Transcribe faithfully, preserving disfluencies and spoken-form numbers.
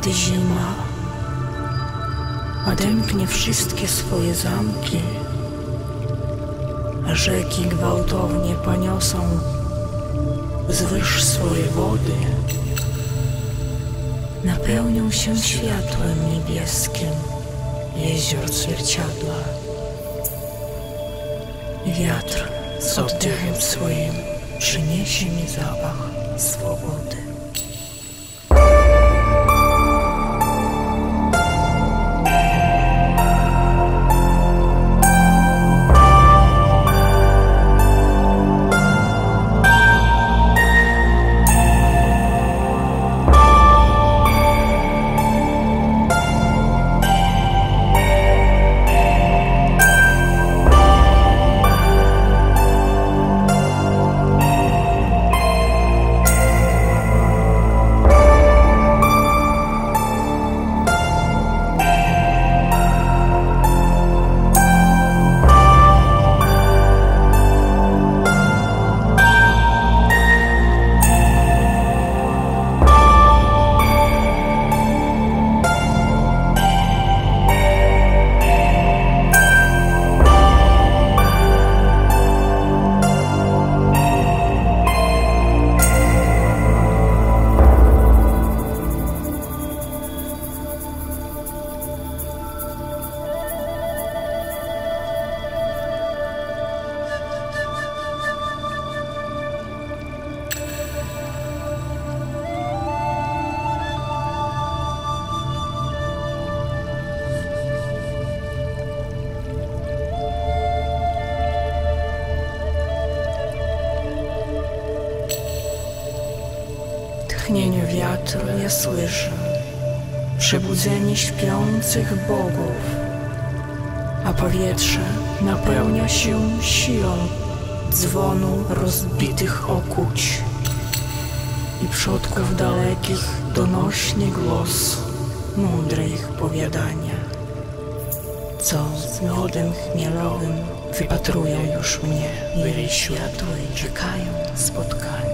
gdy zima odemknie wszystkie swoje zamki, a rzeki gwałtownie poniosą wzwyż swoje wody, napełnią się światłem niebieskim jezior zwierciadła. Wiatr z oddechem swoim przyniesie mi zapach swobody. Tchnienie wiatru nie słyszę, przebudzenie śpiących bogów, a powietrze napełnia się siłą dzwonu rozbitych okuć i przodków dalekich donośnie głos mądre ich powiadania, co z miodem chmielowym wypatrują już mnie, byli światłej czekają spotkania.